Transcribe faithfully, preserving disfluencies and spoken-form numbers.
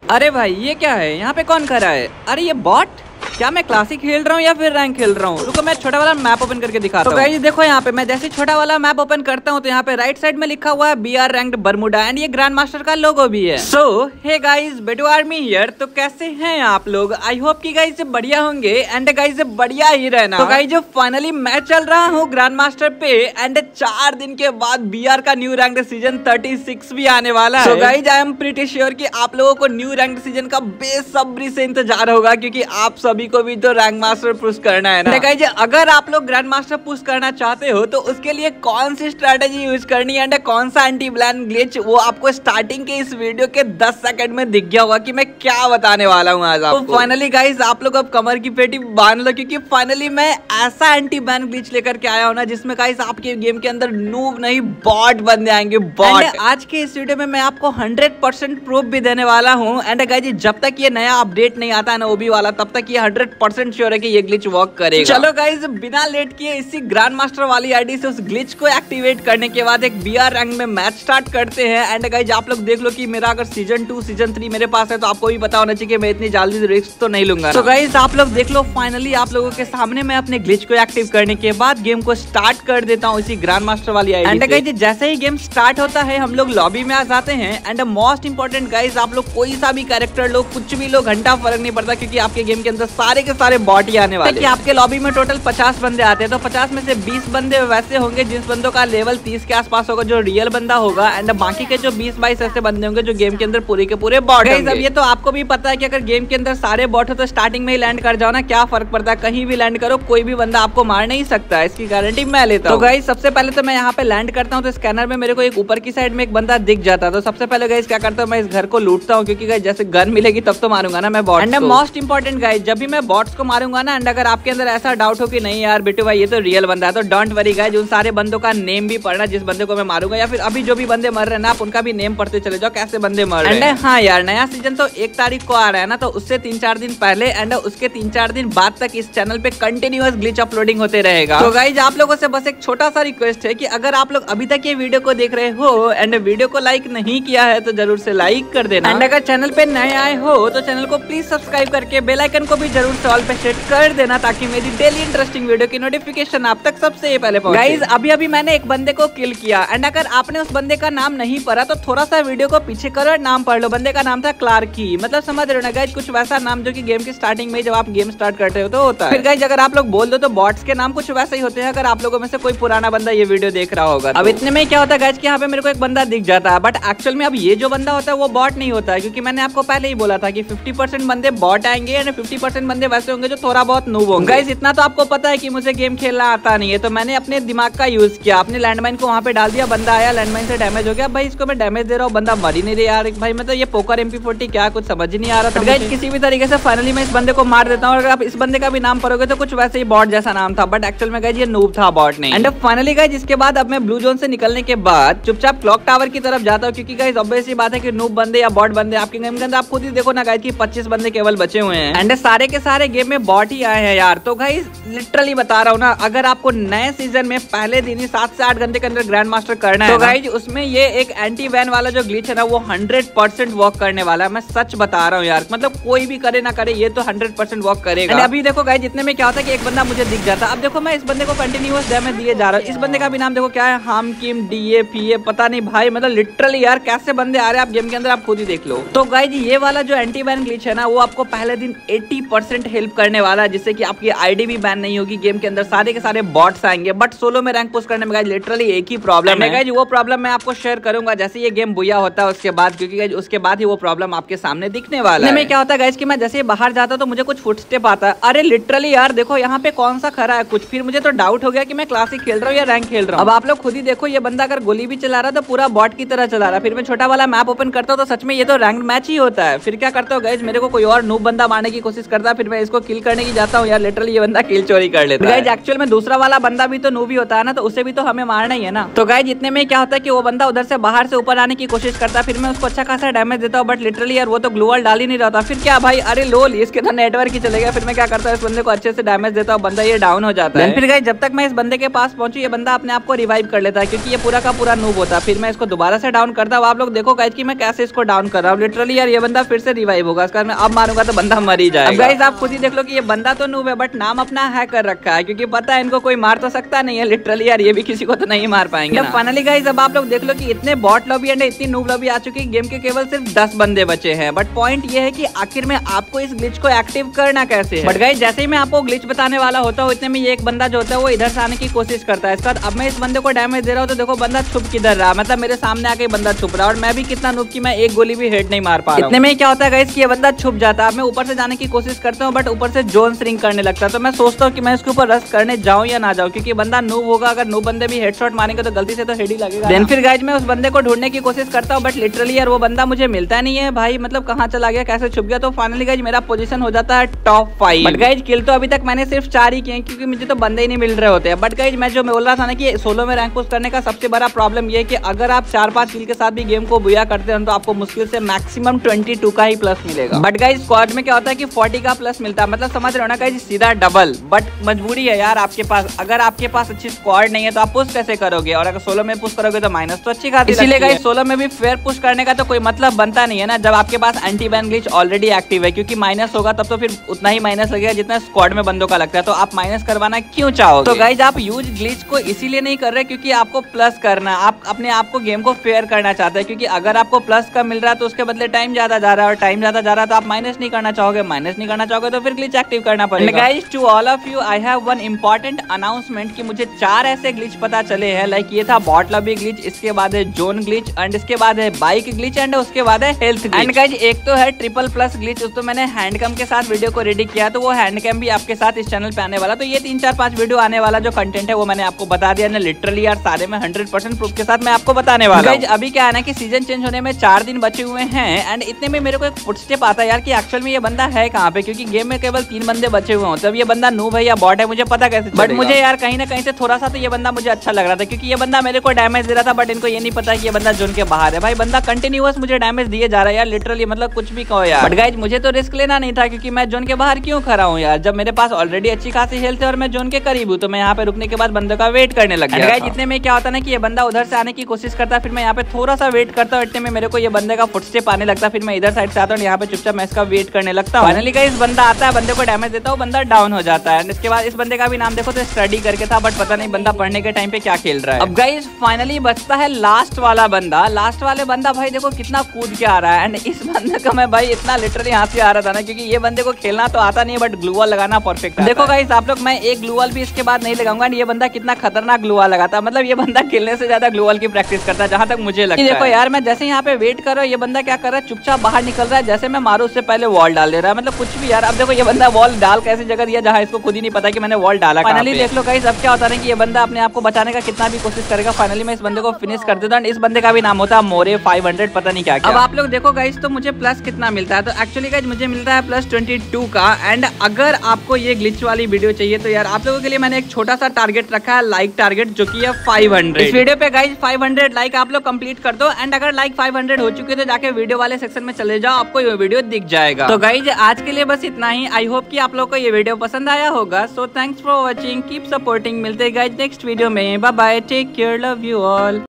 अरे भाई ये क्या है, यहाँ पे कौन खड़ा है? अरे ये बॉट, क्या मैं क्लासिक खेल रहा हूँ या फिर रैंक खेल रहा हूँ? रुको मैं छोटा वाला मैप ओपन करके दिखाता हूँ। तो गाइस देखो यहाँ पे मैं जैसे छोटा वाला मैप ओपन करता हूँ तो यहाँ पे राइट साइड में लिखा हुआ है B R ranked Bermuda and ये ग्रैंड मास्टर का लोगो भी है। So hey guys, Betu army here. तो कैसे हैं आप लोग? आई होप कि गाइस बढ़िया होंगे एंड गाइस बढ़िया ही रहना। तो गाइस जो फाइनली मैं चल रहा हूँ ग्रैंड मास्टर पे एंड चार दिन के बाद बी आर का new ranked season thirty six भी आने वाला है। तो guys I am pretty sure कि आप लोगों को न्यू रैंक्ड सीजन का बेसब्री से इंतजार होगा, क्योंकि आप सभी को भी तो रैंक मास्टर पुश करना है ना। गाइस अगर आप लोग ग्रैंड मास्टर पुश करना चाहते हो तो उसके लिए कौन सी स्ट्रेटेजी यूज करनी है, कौन सा एंटी ब्लैंक ग्लिच, वो आपको स्टार्टिंग के इस वीडियो के दस सेकंड में दिख गया होगा कि मैं क्या बताने वाला हूँ आज आपको। तो फाइनली गाइस आप लोग अब कमर की पेटी बांध लो, क्योंकि फाइनली मैं ऐसा एंटी बैन ग्लिच लेकर के आया हूँ ना जिसमें गाइस आपके गेम के अंदर नूब नहीं बॉट बन जाएंगे, बॉट। आज के इस वीडियो में मैं आपको हंड्रेड परसेंट प्रूफ भी देने वाला हूँ एंड गाइस जब तक ये नया अपडेट नहीं आता है ना ओबी वाला, तब तक ये हंड्रेड परसेंट श्योर है कि ये ग्लिच वर्क करेगा। चलो गाइस बिना लेट किए इसी ग्रैंड मास्टर वाली आईडी से उस ग्लिच को एक्टिवेट करने के बाद एक बीआर रैंक में मैच स्टार्ट करते हैं। एंड गाइस आप लोग देख लो कि मेरा अगर सीजन टू सीजन थ्री मेरे पास है तो आपको भी पता होना चाहिए कि मैं इतनी जल्दी रिस्क तो नहीं लूंगा। तो गाइस आप लोग देख लो, फाइनली आप लोगों के सामने मैं अपने ग्लिच को एक्टिव करने के बाद गेम को स्टार्ट कर देता हूँ इसी ग्रैंड मास्टर वाली आईडी। एंड गाइस जैसे ही गेम स्टार्ट होता है हम लोग लॉबी में आ जाते हैं एंड मोस्ट इंपोर्टेंट गाइस आप लोग कोई सा भी कैरेक्टर लो, कुछ भी लो, घंटा फर्क नहीं पड़ता, क्योंकि आपके गेम के अंदर सारे के सारे बॉट ही आने वाले हैं। आपके लॉबी में टोटल पचास बंदे आते हैं तो पचास में से बीस बंदे वैसे होंगे जिस बंदों का लेवल तीस के आसपास होगा, जो रियल बंदा होगा, एंड बाकी के जो बीस बाईस ऐसे बंदे होंगे जो गेम के अंदर पूरे के पूरे बॉट होंगे। अब ये तो आपको भी पता है कि अगर गेम के अंदर सारे बॉट हो तो स्टार्टिंग में ही लैंड कर जाओ ना, क्या फर्क पड़ता है, कहीं भी लैंड करो, कोई भी बंदा आपको मार नहीं सकता, इसकी गारंटी मैं लेता हूँ। तो गाइस सबसे पहले तो मैं यहाँ पे लैंड करता हूँ तो स्कैनर में मेरे को एक ऊपर की साइड में एक बंदा दिख जाता है। तो सबसे पहले गाइस क्या करता हूँ, मैं इस घर को लूटता हूँ, क्योंकि गाइस जैसे गन मिलेगी तब तो मारूंगा ना मैं bot. And most important guys जब भी मैं बॉट्स को मारूंगा ना, एंड अगर आपके अंदर ऐसा डाउट हो कि नहीं यार बिट्टू भाई ये तो रियल बंदा है, तो डोंट वरी गाइस, उन सारे बंदों का नेम भी पढ़ना जिस बंदे को मैं मारूंगा, या फिर अभी जो भी बंदे मर रहे हैं ना आप उनका भी नेम पढ़ते चले जाओ कैसे बंदे मर रहे हैं। हाँ यार नया सीजन तो एक तारीख को आ रहा है ना, तो उससे तीन चार दिन पहले एंड उसके तीन चार दिन बाद तक इस चैनल पे कंटिन्यूअस ग्लिच अपलोडिंग होते रहेगा। तो गाइस आप लोगों से बस एक छोटा सा रिक्वेस्ट है कि अगर आप लोग अभी तक ये वीडियो को देख रहे हो एंड वीडियो को लाइक नहीं किया है तो जरूर से लाइक कर देना, एंड अगर चैनल पे नए आए हो तो चैनल को प्लीज सब्सक्राइब करके बेल आइकन को भी जरूर से ऑल पे सेट कर देना, ताकि मेरी डेली इंटरेस्टिंग वीडियो की नोटिफिकेशन आप तक सबसे पहले पहुंचे। गाइस अभी अभी मैंने एक बंदे को किल किया एंड अगर आपने उस बंदे का नाम नहीं पढ़ा तो थोड़ा सा वीडियो को पीछे करो और नाम पढ़ लो। बंदे का नाम था क्लार्की, मतलब समझ रहे हो ना गाइस, कुछ वैसा नाम जो कि गेम की स्टार्टिंग में जब आप गेम स्टार्ट करते हो तो होता है। फिर गाइस अगर आप लोग बोल दो तो बॉट्स के नाम कुछ वैसे ही होते हैं, अगर आप लोगों में से कोई पुराना बंदा ये वीडियो देख रहा होगा। अब इतने में क्या होता है गाइस कि यहाँ पे मेरे को एक बंदा दिख जाता है, बट एक्चुअल में अब ये जो बंदा होता है वो बॉट नहीं होता है, क्योंकि मैंने आपको पहले ही बोला था कि फिफ्टी परसेंट बंदे बॉट आएंगे एंड फिफ्टी परसेंट बंदे वैसे होंगे जो थोड़ा बहुत नूब होंगे। गाइस इतना तो आपको पता है कि मुझे गेम खेलना आता नहीं है, तो मैंने अपने दिमाग का यूज किया, अपने लैंडमाइन को वहाँ पे डाल दिया, बंदा आया लैंडमाइन से डैमेज हो गया, भाई इसको मैं डैमेज दे रहा हूँ, बंदा मर ही नहीं रहा यार, भाई मतलब ये पोकर एम पी फोर्टी क्या कुछ समझ ही नहीं आ रहा था। गाइस किसी भी तरीके से फाइनली मैं इस बंदे को मार देता हूँ, अगर आप इस बंदे का भी नाम पढ़ोगे तो कुछ वैसे ही बॉट जैसा नाम था, बट एक्चुअल में गाइस ये नूब था, बॉट नहीं। एंड फाइनली गाइस इसके बाद अब मैं ब्लू जोन से निकलने के बाद चुपचाप क्लॉक टावर की तरफ जाता हूँ, क्योंकि गाइस ऑब्वियस सी बात है कि नूब बंदे या बॉट बंदे आपके गेम के अंदर आप खुद ही देखो ना गाइस कि पच्चीस बंदे केवल बचे हुए हैं एंड सारे के सारे गेम में बॉट ही आए हैं यार। तो गाइस लिटरली बता रहा हूँ ना, अगर आपको नए सीजन में पहले दिन ही सात से आठ घंटे के अंदर ग्रैंड मास्टर करना है तो गाइस उसमें ये एक एंटी बैन वाला जो ग्लिच है ना वो हंड्रेड परसेंट वर्क करने वाला है, मैं सच बता रहा हूँ यार, मतलब कोई भी करे ना करे ये तो हंड्रेड परसेंट वर्क करेगा। अभी देखो गाइस जितने में क्या होता है कि एक बंदा मुझे दिख जाता है, अब देखो मैं इस बंदे को कंटिन्यूअस डैमेज दिए जा रहा हूँ, इस बंदे का भी नाम देखो क्या है, हम किम डी ए पी ए पता नहीं भाई, मतलब लिटरली यार कैसे बंदे आ रहे हैं आप गेम के अंदर आप खुद ही देख लो। तो गाइस ये वाला जो एंटी बैन ग्लिच है ना वो आपको पहले दिन अस्सी परसेंट हेल्प करने वाला है, जिससे कि आपकी आईडी भी बैन नहीं होगी, गेम के अंदर सारे के सारे बॉट्स आएंगे, बट सोलो में रैंक पुश करने में गाइस लिटरली एक ही प्रॉब्लम है गाइस, वो प्रॉब्लम मैं आपको शेयर करूंगा जैसे ये गेम बुया होता है उसके बाद, क्योंकि गाइस उसके बाद ही वो प्रॉब्लम आपके सामने दिखने वाला है। क्या होता है गाइस कि मैं जैसे बाहर जाता तो मुझे कुछ फुटस्टेप आता है, अरे लिटरली यार देखो यहाँ पे कौन सा खड़ा है कुछ, फिर मुझे तो डाउट हो गया कि मैं क्लासिक खेल रहा हूँ या रैंक खेल रहा हूँ। अब आप लोग खुद ही देखो ये बंदा अगर गोली भी चला रहा तो पूरा बॉट की तरह चला रहा, फिर मैं छोटा वाला मैप ओपन करता हूँ तो सच में ये तो रैंक मैच ही होता है। फिर क्या करता हूँ गाइस, मेरे को कोई और नूब बंदा मारने की कोशिश करता है, फिर मैं इसको किल करने की जाता हूँ यार, लिटरली ये बंदा किल चोरी कर लेता है। गाइज एक्चुअल में दूसरा वाला बंदा भी तो नूब ही होता है ना, तो उसे भी तो हमें मारना ही है ना। तो गाइज इतने में क्या होता है कि वो बंदा उधर से बाहर से ऊपर आने की कोशिश करता है, फिर मैं उसको अच्छा खासा डैमेज देता हूँ, बट लिटरली यार वो तो ग्लू वॉल डाल ही नहीं रहा था। फिर क्या भाई, अरे लोल इसके तो नेटवर्क ही चले गया। फिर मैं क्या करता हूँ, इस बंदे को अच्छे से डैमेज देता हूँ, बंदा ये डाउन हो जाता है। फिर गाइज जब तक मैं इस बंदे के पास पहुंचू, ये बंदा अपने आप को रिवाइव कर लेता है, क्योंकि ये पूरा का पूरा नूब होता है। फिर मैं इसको दोबारा से डाउन करता हूँ। आप लोग देखो गाइज कि मैं कैसे इसको डाउन कर रहा हूँ। लिटरली यार ये बंदा फिर से रिवाइव होगा, इसका मैं अब मारूंगा तो बंदा मर ही जाएगा। गाइज आप खुद ही देख लो कि ये बंदा तो नूब है, बट नाम अपना हैक कर रखा है, क्योंकि पता है इनको कोई मार तो सकता नहीं है। लिटरली यार ये भी किसी को तो नहीं मार पाएंगे। फाइनली गाइज अब आप लोग देख लो कि इतने बॉट लॉबी एंड इतनी नूब लॉबी आ चुकी है, गेम के केवल सिर्फ दस बंदे बचे हैं। बट पॉइंट ये है कि आखिर में आपको इस ग्लिच को एक्टिव करना कैसे है। बट गाइज जैसे ही मैं आपको ग्लिच बताने वाला होता हूँ, इतने में ये एक बंदा जो होता है वो इधर से आने की कोशिश करता है। इसके बाद अब मैं इस बंदे को डैमेज दे रहा हूँ, तो देखो बंदा छुप किधर रहा, मतलब मेरे सामने आके बंदा छुप रहा है, और मैं भी कितना नूब कि मैं एक गोली भी हेड नहीं मार पा रहा हूं। इतने में क्या होता है गाइस कि ये बंदा छुप जाता है। मैं ऊपर से जाने की कोशिश करता हूँ, बट ऊपर से जोन स्ट्रिंग करने लगता है। तो मैं सोचता हूँ कि मैं इसके ऊपर रश करने जाऊँ या ना जाऊँ, क्योंकि बंदा नूब होगा, अगर नूब बंदे भी हेडशॉट मारेंगे तो गलती से तो हेड ही लगेगा। देन फिर गाइस मैं उस बंदे को ढूंढने की कोशिश करता हूँ, बट लिटरली यार वो बंदा मुझे मिलता नहीं है भाई, मतलब कहाँ चला गया, कैसे छुप गया। तो फाइनली गाइस मेरा पोजीशन हो जाता है top five. But guys kill तो अभी तक मैंने सिर्फ चार ही किए, क्योंकि मुझे तो बंदे ही नहीं मिल रहे होते हैं। बट गाइस मैं जो बोल रहा था ना कि सोलो में रैंक पुश करने का सबसे बड़ा प्रॉब्लम ये है कि अगर आप चार पांच किल के साथ भी गेम को बुया करते हैं तो आपको मुश्किल से मैक्सिमम बाईस का ही प्लस मिलेगा। बट गाइस स्क्वाड में क्या होता है कि चालीस का प्लस मिलता है, मतलब समझ रहे हो ना गाइस, सीधा डबल। बट मजबूरी है यार आपके पास, अगर आपके पास अच्छी स्क्वाड नहीं है तो आप पुश कैसे करोगे, और अगर सोलो में पुश करोगे तो माइनस तो अच्छी खासी। इसीलिए गाइस सोलो में भी फेयर पुश करने का तो कोई मतलब बनता नहीं है ना, जब आपके पास anti ban glitch already active है, क्योंकि माइनस होगा तब तो फिर उतना ही माइनस लगेगा जितना स्क्वाड में बंदों का लगता है। तो आप माइनस करवाना क्यों चाहोगे। तो गाइस आप यूज ग्लिच को इसीलिए नहीं कर रहे क्योंकि आपको प्लस करना, आप अपने आप को गेम को फेयर करना चाहते हैं, क्योंकि अगर आपको प्लस कम मिल रहा है तो उसके बदले टाइम ज्यादा जा रहा है, और टाइम ज्यादा जा रहा है तो आप माइनस नहीं करना चाहोगे, माइनस नहीं करना चाहोगे तो फिर ग्लिच एक्टिव करना पड़ेगा। Guys to all of you I have one important announcement कि मुझे चार ऐसे ग्लिच पता चले हैं। लाइक ये था बॉट लॉबी ग्लिच, इसके बाद है जोन ग्लिच, एंड इसके बाद है बाइक ग्लिच, एंड उसके बाद है हेल्थ ग्लिच। एंड गाइस एक तो है ट्रिपल प्लस ग्लिच, उस तो मैंने हैंड कैम के साथ वीडियो को रेडी किया, तो वो हैंड कैम भी आपके साथ इस चैनल पे आने वाला। तो ये तीन चार पांच वीडियो आने वाला जो कंटेंट है वो मैंने आपको बता दिया ना, लिटरली यार सारे में हंड्रेड परसेंट प्रूफ के साथ मैं आपको बताने वाला हूं। अभी क्या है ना कि सीजन चेंज होने में चार दिन बचे हुए हैं, एंड इतने में मेरे को एक फुटस्टेप आता है यार कि एक्चुअल में ये बंदा है कहाँ पे, क्योंकि गेम में केवल तीन बंदे बचे हुए होते हैं। ये बंदा नूब है या बॉट है मुझे पता कैसे, बट मुझे यार कहीं ना कहीं से थोड़ा सा तो ये बंदा मुझे अच्छा लग रहा था, क्योंकि ये बंदा मेरे को डैमेज दे रहा था, बट इनको ये नहीं पता कि ये बंदा जोन के बाहर है। भाई बंदा कंटिन्यूअस मुझे डैमेज दिए जा रहा है यार, लिटरली मतलब कुछ भी कहो यार। बट गाइस मुझे तो रिस्क लेना नहीं था, क्योंकि मैं जोन के बाहर क्यों खड़ा हूँ यार, जब मेरे पास ऑलरेडी अच्छी खासी हेल्थ है और मैं जोन के करीब हूँ। तो मैं यहाँ पे रुकने के बाद बंदे का वेट करने लग गया। गाइस इतने में क्या होता है ना कि ये बंदा उधर से आने की कोशिश करता है, फिर मैं यहाँ पे थोड़ा सा वेट करता हूँ, इतने में मेरे को ये बंदे का फुटस्टेप आने लगता है, फिर मैं इधर साइड से आता हूँ, यहाँ पे चुपचाप मैं इसका वेट करने लगता हूँ। फाइनली गाइस बंदा आता है, बंदे को डैमेज देता हूँ, बंदा डाउन हो जाता है। इसके बाद इस बंदे का भी नाम देखो तो स्टडी करके था, बट पता नहीं बंदा पढ़ने के टाइम पे क्या खेल रहा है। अब गाइस फाइनली बचता है लास्ट वाला बंदा। लास्ट वाले बंदा भाई देखो कितना कूद के आ रहा है, एंड इस बंदे का मैं भाई इतना लिटरली हंसी आ रहा था ना, क्योंकि ये बंदे को खेलना तो आता नहीं, बट ग्लू वॉल लगाना परफेक्ट है। देखो गाइस आप लोग, मैं एक ग्लू वॉल भी इसके बाद नहीं लगाऊंगा, ये बंदा कितना खतरनाक ग्लू वॉल लगाता है, मतलब ये बंदा खेलने से ज्यादा ग्लू वॉल की प्रैक्टिस करता है, जहां तक मुझे लगता है। देखो यार मैं जैसे यहाँ पे वेट कर रहा हूँ, ये बंदा क्या कर रहा है, चुपचाप बाहर निकल रहा है, जैसे मैं मारू उससे पहले वॉल डाल दे रहा है, मतलब कुछ भी यार। अब देखो ये बंदा वॉल डाल कैसी जगह दिया जहाँ इसको खुद ही नहीं पता कि मैंने वॉल डाला। फाइनली देख लो गाइस अब क्या होता है कि ये बंदा अपने आप को बचाने का कितना भी कोशिश करेगा। फाइनली मैं इस बंदे को फिनिश कर देता हूँ। इस बंदे का भी नाम होता है मोरे फाइव हंड्रेड, पता नहीं क्या क्या। अब आप लोग देखो गाइस तो मुझे प्लस कितना मिलता है, तो एक्चुअली गाइस मुझे मिलता है प्लस ट्वेंटी टू का। एंड अगर आपको ये ग्लिच वाली वीडियो चाहिए तो यार आप लोगों के लिए मैंने एक छोटा सा टारगेट रखा है, लाइक टारगेट, जो कि है फाइव हंड्रेड। इस वीडियो पे गाइस फाइव हंड्रेड लाइक आप लोग कंप्लीट कर दो, एंड अगर लाइक फाइव हंड्रेड हो चुके तो जाके वीडियो वाले सेक्शन में चले जाओ, आपको ये वीडियो दिख जाएगा। तो गाइस आज के लिए बस इतना ही। आई होप कि आप लोग को ये वीडियो पसंद आया होगा। So thanks for watching, keep supporting. मिलते हैं गाइस नेक्स्ट वीडियो में। Bye bye, take care, love you all.